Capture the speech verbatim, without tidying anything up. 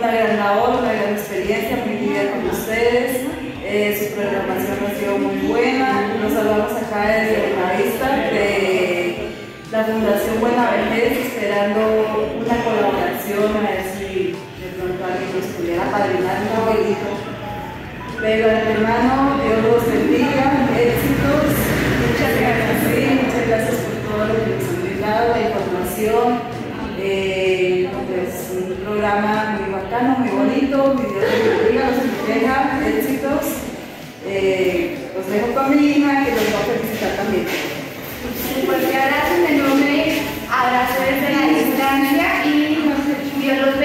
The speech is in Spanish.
una gran labor, una gran experiencia, muy linda con ustedes. Eh, su programación ha sido muy buena. Nos hablamos acá desde la vista de la Fundación Buena Vejez, esperando una colaboración, a ver si de pronto alguien nos pudiera padrinar un abuelito. Pero hermano, Dios los bendiga, éxitos, muchas gracias, sí, muchas gracias por todo lo que nos han brindado, la información. Eh, pues un programa muy bacano, muy bonito, mi Dios los bendiga, los proteja, éxitos. Eh, los dejo con mi hija que los va a felicitar también. Un fuerte abrazo, un enorme abrazo desde la distancia y Dios los